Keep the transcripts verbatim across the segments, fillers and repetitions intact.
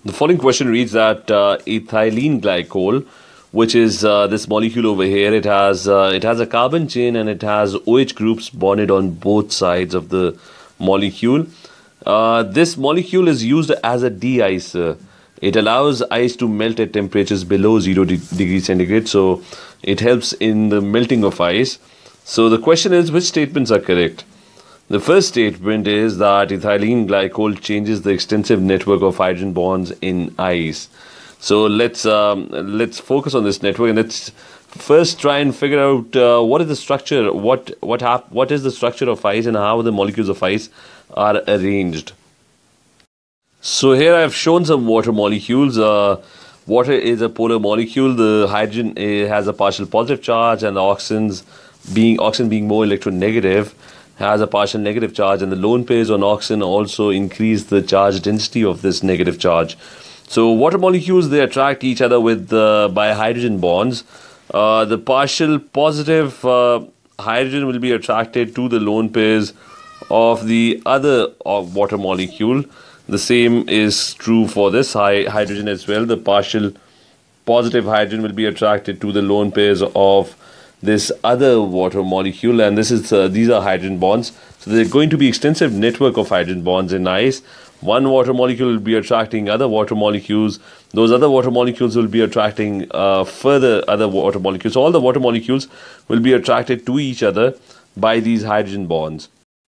The following question reads that uh, ethylene glycol, which is uh, this molecule over here, it has uh, it has a carbon chain and it has OH groups bonded on both sides of the molecule. Uh, this molecule is used as a de-icer. It allows ice to melt at temperatures below zero de degrees centigrade, so it helps in the melting of ice. So the question is, which statements are correct? The first statement is that ethylene glycol changes the extensive network of hydrogen bonds in ice. So let's um, let's focus on this network and let's first try and figure out uh, what is the structure, what what hap what is the structure of ice and how the molecules of ice are arranged. So here I have shown some water molecules. Uh, water is a polar molecule. The hydrogen uh, has a partial positive charge, and the oxygen's being oxygen being more electronegative has a partial negative charge, and the lone pairs on oxygen also increase the charge density of this negative charge. So water molecules, they attract each other with uh, by hydrogen bonds. Uh, the partial positive uh, hydrogen will be attracted to the lone pairs of the other uh, water molecule. The same is true for this high hydrogen as well. The partial positive hydrogen will be attracted to the lone pairs of this other water molecule, and this is uh, these are hydrogen bonds. So there's going to be extensive network of hydrogen bonds in ice. One water molecule will be attracting other water molecules. Those other water molecules will be attracting uh, further other water molecules. So all the water molecules will be attracted to each other by these hydrogen bonds.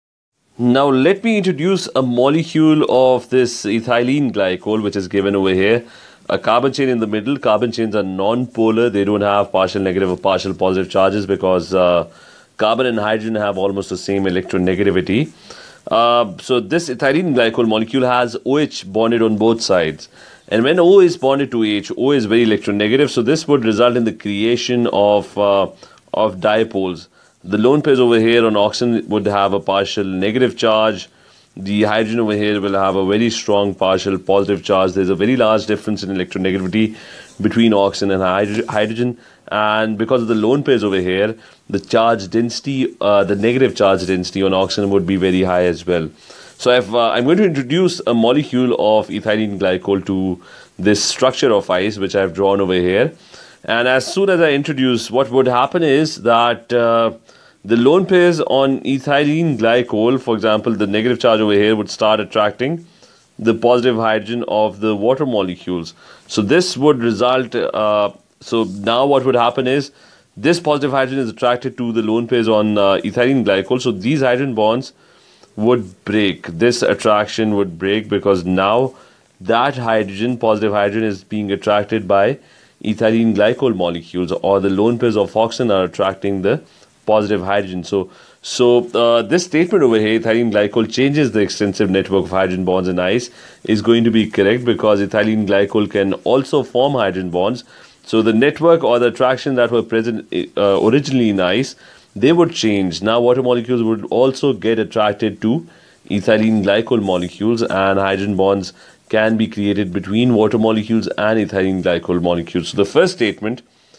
Now let me introduce a molecule of this ethylene glycol, which is given over here. A carbon chain in the middle. Carbon chains are non-polar. They don't have partial negative or partial positive charges because uh, carbon and hydrogen have almost the same electronegativity. Uh, so this ethylene glycol molecule has OH bonded on both sides. And when O is bonded to H, O is very electronegative. So this would result in the creation of, uh, of dipoles. The lone pairs over here on oxygen would have a partial negative charge. The hydrogen over here will have a very strong partial positive charge. There's a very large difference in electronegativity between oxygen and hydrogen. And because of the lone pairs over here, the charge density, uh, the negative charge density on oxygen would be very high as well. So I've, uh, I'm going to introduce a molecule of ethylene glycol to this structure of ice, which I've drawn over here. And as soon as I introduce, what would happen is that uh, the lone pairs on ethylene glycol, for example, the negative charge over here would start attracting the positive hydrogen of the water molecules. So this would result, uh, so now what would happen is this positive hydrogen is attracted to the lone pairs on uh, ethylene glycol. So these hydrogen bonds would break. This attraction would break because now that hydrogen, positive hydrogen, is being attracted by ethylene glycol molecules, or the lone pairs of oxygen are attracting the positive hydrogen. So, so uh, this statement over here, ethylene glycol changes the extensive network of hydrogen bonds in ice, is going to be correct because ethylene glycol can also form hydrogen bonds. So the network or the attraction that were present uh, originally in ice, they would change. Now water molecules would also get attracted to ethylene glycol molecules, and hydrogen bonds can be created between water molecules and ethylene glycol molecules. So the first statement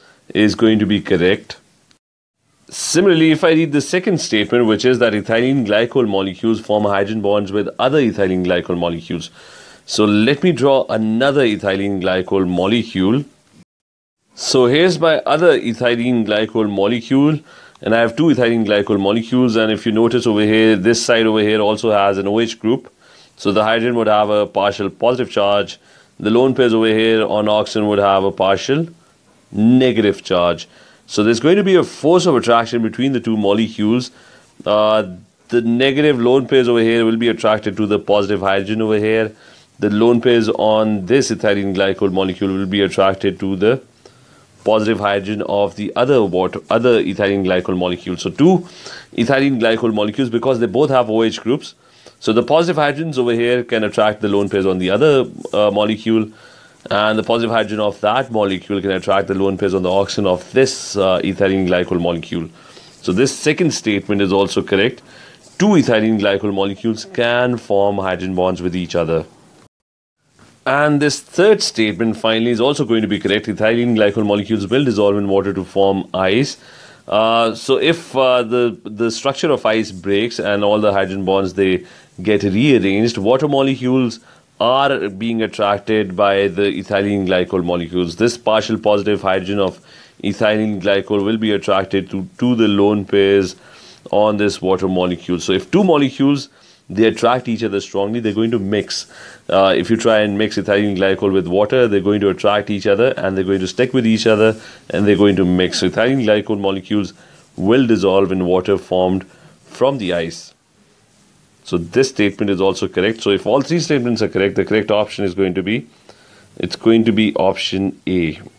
is going to be correct. Similarly, if I read the second statement, which is that ethylene glycol molecules form hydrogen bonds with other ethylene glycol molecules. So let me draw another ethylene glycol molecule. So here's my other ethylene glycol molecule, and I have two ethylene glycol molecules, and if you notice over here, this side over here also has an OH group. So the hydrogen would have a partial positive charge. The lone pairs over here on oxygen would have a partial negative charge. So there's going to be a force of attraction between the two molecules. Uh, the negative lone pairs over here will be attracted to the positive hydrogen over here. The lone pairs on this ethylene glycol molecule will be attracted to the positive hydrogen of the other water, other ethylene glycol molecule. So two ethylene glycol molecules, because they both have OH groups. So the positive hydrogens over here can attract the lone pairs on the other uh, molecule, and the positive hydrogen of that molecule can attract the lone pairs on the oxygen of this uh, ethylene glycol molecule. So this second statement is also correct. Two ethylene glycol molecules can form hydrogen bonds with each other. And this third statement finally is also going to be correct. Ethylene glycol molecules will dissolve in water to form ice. Uh, so if uh, the, the structure of ice breaks and all the hydrogen bonds, they get rearranged, water molecules are being attracted by the ethylene glycol molecules. This partial positive hydrogen of ethylene glycol will be attracted to, to the lone pairs on this water molecule. So if two molecules, they attract each other strongly, they're going to mix. Uh, if you try and mix ethylene glycol with water, they're going to attract each other and they're going to stick with each other and they're going to mix. So ethylene glycol molecules will dissolve in water formed from the ice. So this statement is also correct. So if all three statements are correct, the correct option is going to be, it's going to be option A.